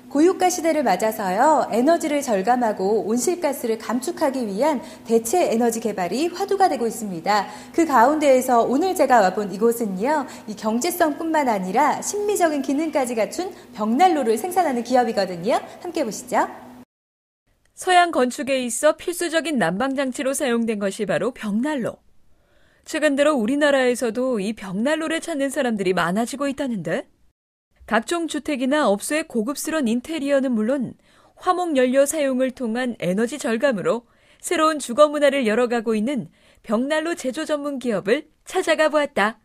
고유가 시대를 맞아서요, 에너지를 절감하고 온실가스를 감축하기 위한 대체 에너지 개발이 화두가 되고 있습니다. 그 가운데에서 오늘 제가 와본 이곳은요, 이 경제성뿐만 아니라 심미적인 기능까지 갖춘 벽난로를 생산하는 기업이거든요. 함께 보시죠. 서양 건축에 있어 필수적인 난방장치로 사용된 것이 바로 벽난로. 최근 들어 우리나라에서도 이 벽난로를 찾는 사람들이 많아지고 있다는데, 각종 주택이나 업소의 고급스러운 인테리어는 물론 화목연료 사용을 통한 에너지 절감으로 새로운 주거 문화를 열어가고 있는 벽난로 제조 전문 기업을 찾아가 보았다.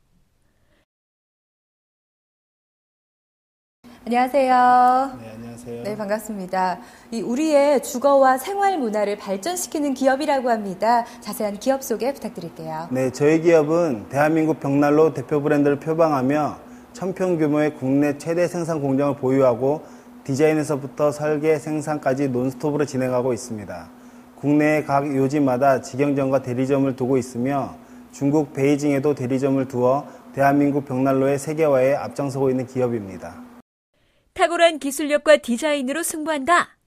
안녕하세요. 네, 안녕하세요. 네, 반갑습니다. 우리의 주거와 생활 문화를 발전시키는 기업이라고 합니다. 자세한 기업 소개 부탁드릴게요. 네, 저희 기업은 대한민국 벽난로 대표 브랜드를 표방하며 1000평 규모의 국내 최대 생산 공장을 보유하고 디자인에서부터 설계, 생산까지 논스톱으로 진행하고 있습니다. 국내 각 요지마다 직영점과 대리점을 두고 있으며 중국 베이징에도 대리점을 두어 대한민국 벽난로의 세계화에 앞장서고 있는 기업입니다. 탁월한 기술력과 디자인으로 승부한다.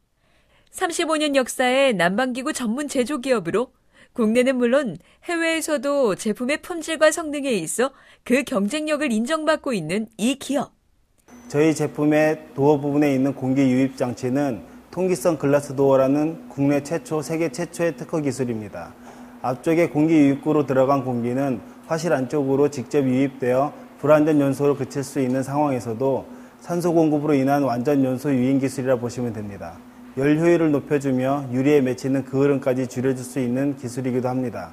35년 역사의 난방기구 전문 제조기업으로 국내는 물론 해외에서도 제품의 품질과 성능에 있어 그 경쟁력을 인정받고 있는 이 기업. 저희 제품의 도어 부분에 있는 공기 유입 장치는 통기성 글라스 도어라는 국내 최초, 세계 최초의 특허 기술입니다. 앞쪽에 공기 유입구로 들어간 공기는 화실 안쪽으로 직접 유입되어 불완전 연소로 그칠 수 있는 상황에서도 산소 공급으로 인한 완전 연소 유인 기술이라 보시면 됩니다. 열 효율을 높여주며 유리에 맺히는 그을음까지 줄여줄 수 있는 기술이기도 합니다.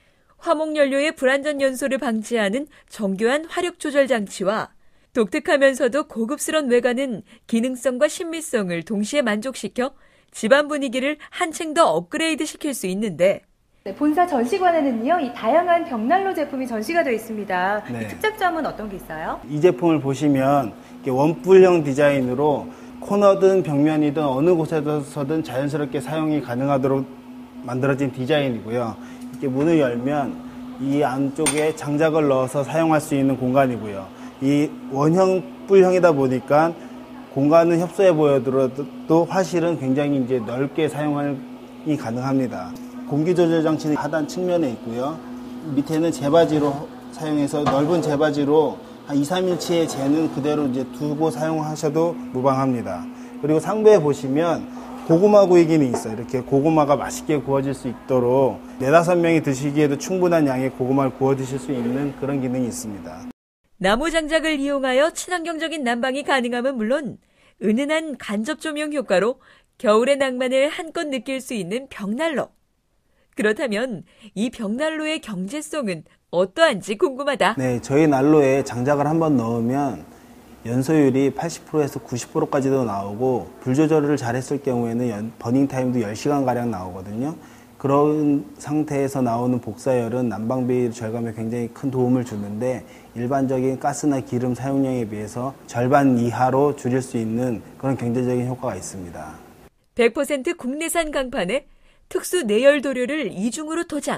화목연료의 불완전 연소를 방지하는 정교한 화력 조절 장치와 독특하면서도 고급스러운 외관은 기능성과 신미성을 동시에 만족시켜 집안 분위기를 한층 더 업그레이드 시킬 수 있는데, 네, 본사 전시관에는요, 이 다양한 벽난로 제품이 전시가 되어 있습니다. 네. 이 특장점은 어떤 게 있어요? 이 제품을 보시면 원뿔형 디자인으로 코너든 벽면이든 어느 곳에서든 자연스럽게 사용이 가능하도록 만들어진 디자인이고요. 이렇게 문을 열면 이 안쪽에 장작을 넣어서 사용할 수 있는 공간이고요. 이 원형 뿔형이다 보니까 공간은 협소해 보여도 화실은 굉장히 이제 넓게 사용이 가능합니다. 공기 조절 장치는 하단 측면에 있고요. 밑에는 재바지로 사용해서 넓은 재바지로 한 2, 3일치의 재는 그대로 이제 두고 사용하셔도 무방합니다. 그리고 상부에 보시면 고구마 구이기는 있어요. 이렇게 고구마가 맛있게 구워질 수 있도록 4, 5명이 드시기에도 충분한 양의 고구마를 구워 드실 수 있는 그런 기능이 있습니다. 나무 장작을 이용하여 친환경적인 난방이 가능함은 물론 은은한 간접 조명 효과로 겨울의 낭만을 한껏 느낄 수 있는 벽난로. 그렇다면 이 벽난로의 경제성은 어떠한지 궁금하다. 네, 저희 난로에 장작을 한번 넣으면 연소율이 80%에서 90%까지도 나오고 불 조절을 잘했을 경우에는 버닝 타임도 10시간가량 나오거든요. 그런 상태에서 나오는 복사열은 난방비 절감에 굉장히 큰 도움을 주는데 일반적인 가스나 기름 사용량에 비해서 절반 이하로 줄일 수 있는 그런 경제적인 효과가 있습니다. 100% 국내산 강판에 특수 내열 도료를 이중으로 도장.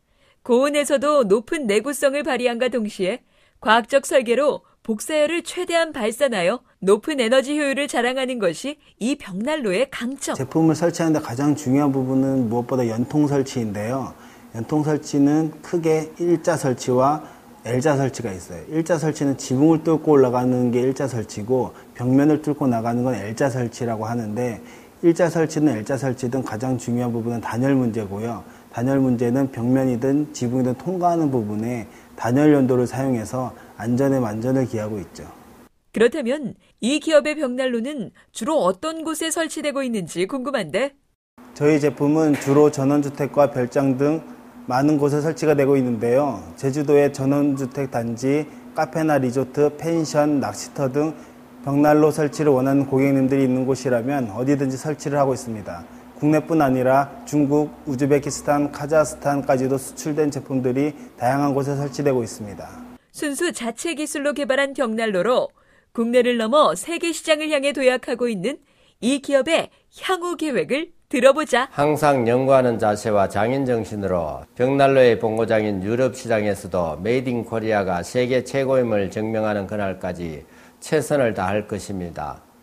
고온에서도 높은 내구성을 발휘함과 동시에 과학적 설계로 복사열을 최대한 발산하여 높은 에너지 효율을 자랑하는 것이 이 벽난로의 강점. 제품을 설치하는데 가장 중요한 부분은 무엇보다 연통 설치인데요. 연통 설치는 크게 일자 설치와 L자 설치가 있어요. 일자 설치는 지붕을 뚫고 올라가는 게 일자 설치고 벽면을 뚫고 나가는 건 L자 설치라고 하는데, 일자 설치든 L자 설치든 가장 중요한 부분은 단열 문제고요. 단열 문제는 벽면이든 지붕이든 통과하는 부분에 단열 연도를 사용해서 안전에 만전을 기하고 있죠. 그렇다면 이 기업의 벽난로는 주로 어떤 곳에 설치되고 있는지 궁금한데? 저희 제품은 주로 전원주택과 별장 등 많은 곳에 설치가 되고 있는데요. 제주도의 전원주택 단지, 카페나 리조트, 펜션, 낚시터 등 벽난로 설치를 원하는 고객님들이 있는 곳이라면 어디든지 설치를 하고 있습니다. 국내뿐 아니라 중국, 우즈베키스탄, 카자흐스탄까지도 수출된 제품들이 다양한 곳에 설치되고 있습니다. 순수 자체 기술로 개발한 벽난로로 국내를 넘어 세계 시장을 향해 도약하고 있는 이 기업의 향후 계획을 들어보자. 항상 연구하는 자세와 장인정신으로 벽난로의 본고장인 유럽 시장에서도 메이드 인 코리아가 세계 최고임을 증명하는 그날까지 최선을 다할 것입니다.